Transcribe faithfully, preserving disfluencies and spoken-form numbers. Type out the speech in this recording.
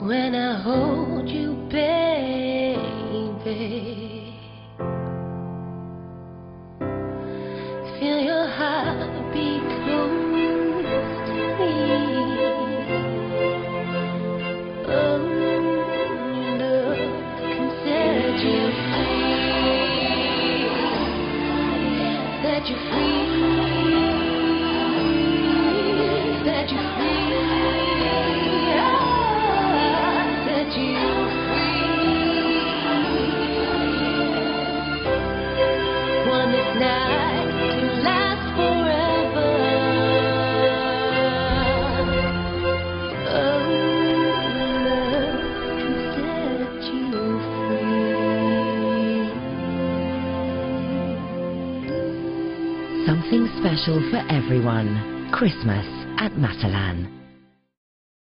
when I hold you, baby. Feel your heart beat close to me. Oh, your love can set you free, set you free, set you free. Something special for everyone. Christmas at Matalan.